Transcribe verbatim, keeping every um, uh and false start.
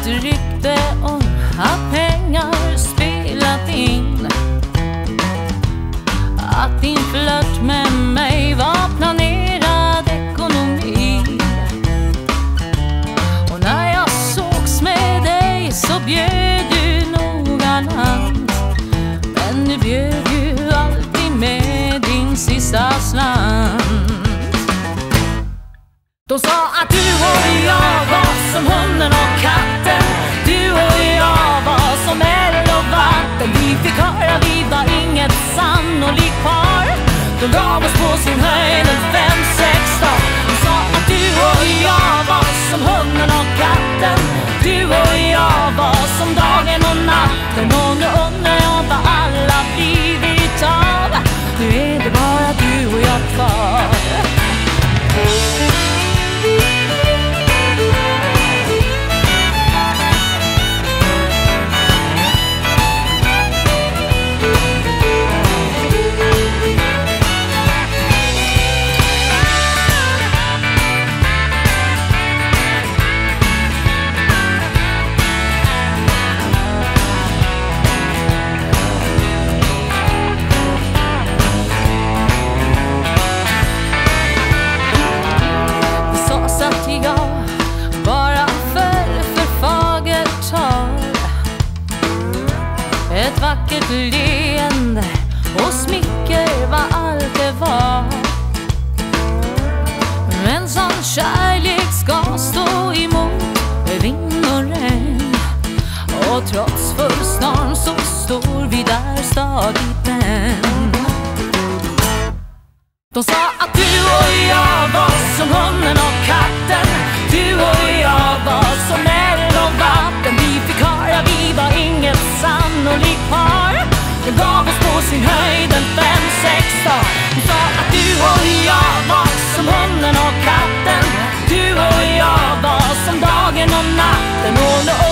ett rykte om att pengar spelat in, att din flört med mig var planerad ekonomi. Och när jag sågs med dig så bjöd du noggrant, men du bjöd ju alltid med din sista slant. De sa att du och jag var som hunden och katten, du och jag var som eld och vatten. Vi fick höra vi var inget sannolikt par. De gav oss på sin höjd en fem, sex dag. De sa att du och jag var som hunden och katten, du och jag var som dagen och natten. Och nu undrar jag vad alla blivit av. Nu är det bara du och jag kvar. Ett vackert leende och smicker var allt det var. Men sån kärlek ska stå emot vind och regn, och trots full storm så står vi där stadigt än. De sa att du och jag var som hunden och katten, du och jag var som eld och vatten. Vi fick höra vi var inget sannolikt par. De gav oss på sin höjd en fem, sex dag. De sa att du och jag var som hunden och katten, du och jag var som dagen och natten. Och